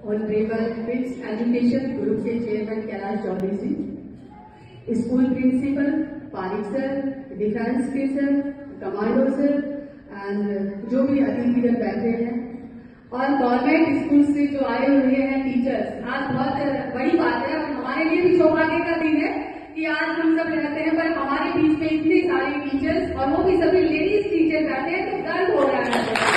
Honourable Prince Education Group के chairman Kailash Chaudhary ji, school principal Pareek sir, defence के sir, commando sir and जो भी अतिथिगण बैठे हैं और गवर्नमेंट स्कूल से जो आए हुए हैं टीचर्स। आज बहुत बड़ी बात है और हमारे लिए भी सौभाग्य का दिन है कि आज हम सब रहते हैं, पर हमारे बीच में इतने सारे टीचर्स और वो भी सभी लेडीज टीचर रहते हैं, तो गर्व हो रहा है।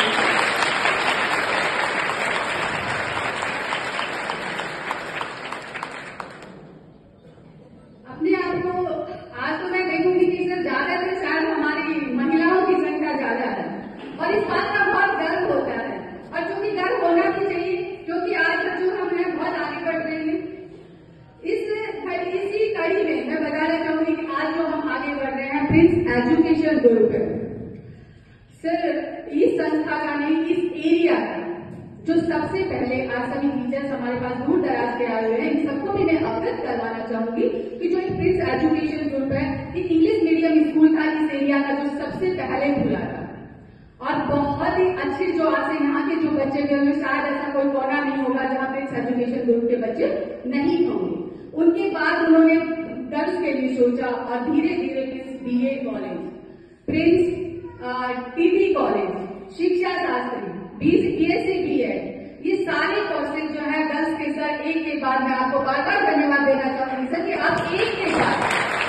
अपने आप को आज तो मैं देखूंगी कि सर ज्यादातर शायद हमारी महिलाओं की संख्या ज्यादा है और इस बात का बहुत गर्व होता है और जो कि गर्व होना भी चाहिए, क्योंकि आज जो हम हैं बहुत आगे बढ़ रहे हैं। इसी कड़ी में मैं बताना चाहूंगी कि आज जो हम आगे बढ़ रहे हैं प्रिंस एजुकेशन ग्रुप है। सर इस संस्था का नहीं, इस एरिया का जो सबसे पहले आज सभी टीचर्स हमारे पास दूर दराज के आए हुए हैं, इन सबको भी मैं अवगत करवाना चाहूंगी कि जो एक प्रिंस एजुकेशन ग्रुप है, एक इंग्लिश मीडियम स्कूल था इस एरिया का जो सबसे पहले खुला था और बहुत ही अच्छे जो आज से यहाँ के जो बच्चे भी होंगे, शायद ऐसा कोई कोना नहीं होगा जहाँ प्रिंस एजुकेशन ग्रुप के बच्चे नहीं होंगे। उनके बाद उन्होंने गर्ल्स के लिए सोचा और धीरे धीरे Prince BA college, Prince TT college, Shiksha Shastri, BSc BEd, ये सारे कोर्सेज जो है गर्ल्स के सर एक के बाद मैं आपको बार बार धन्यवाद देना चाहूंगी सर कि आप एक के बाद